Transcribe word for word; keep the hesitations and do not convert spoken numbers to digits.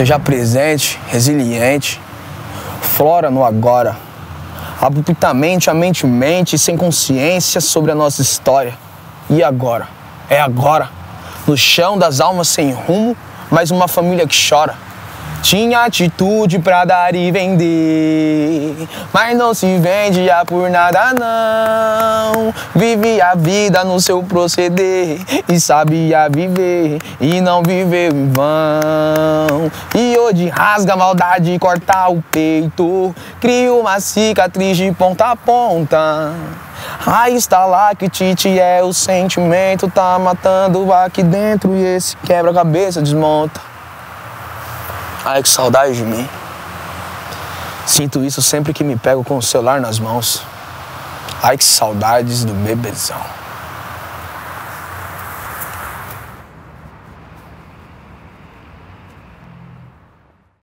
Seja presente, resiliente, flora no agora. Abruptamente a mente mente sem consciência sobre a nossa história. E agora? É agora. No chão das almas sem rumo, mais uma família que chora. Tinha atitude pra dar e vender, mas não se vendia por nada não. Vivia a vida no seu proceder e sabia viver e não viveu em vão. E hoje rasga a maldade e corta o peito, cria uma cicatriz de ponta a ponta. Aí está lá que Tite é o sentimento, tá matando aqui dentro e esse quebra-cabeça desmonta. Ai, que saudade de mim. Sinto isso sempre que me pego com o celular nas mãos. Ai, que saudades do bebezão.